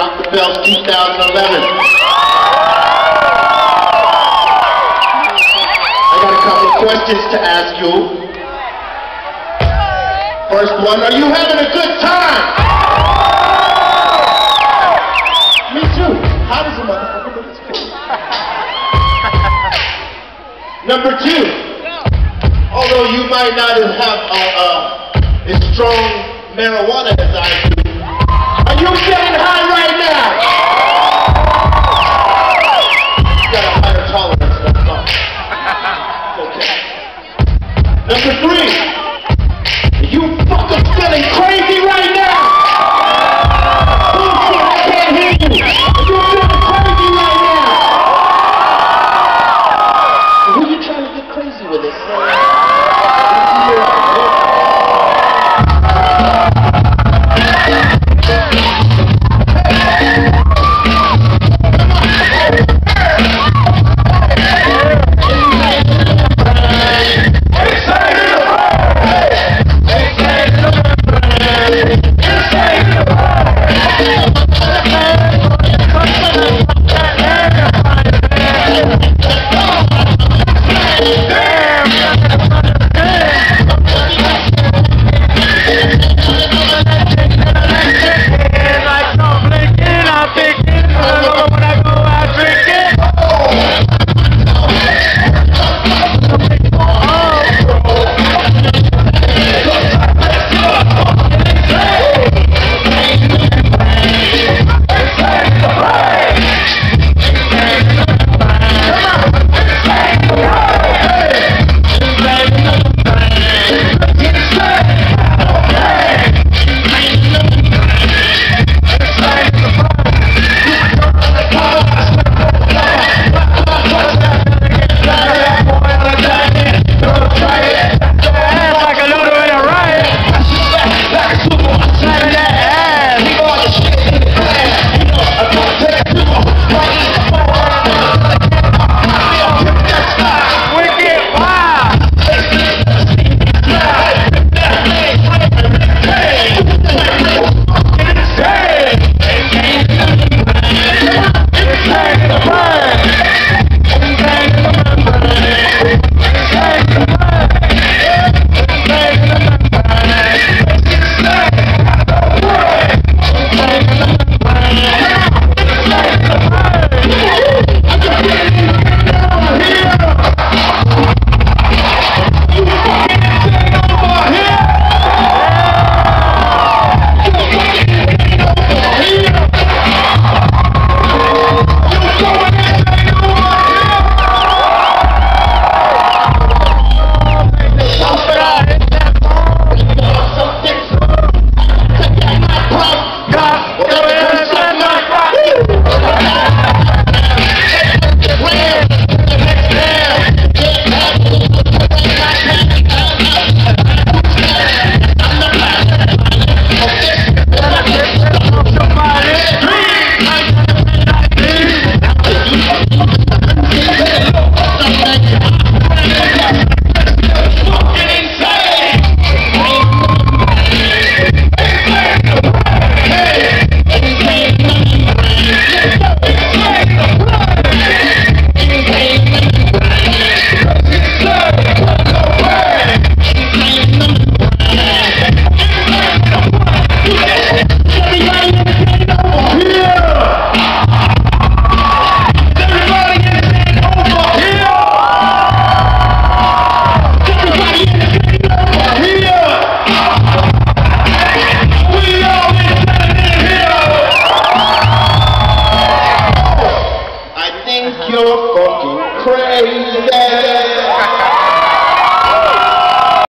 Rock the Bells 2011. I got a couple of questions to ask you. First one, are you having a good time? Me too. How does a motherfucker do this? Number two, although you might not have as strong marijuana as I do, are you getting high right now? You got a higher tolerance, that's all. It's okay. Number three, are you fucking feeling crazy right now? Bullshit, I can't hear you. Are you feeling crazy right now? Who you trying to get crazy with this? You're fucking crazy.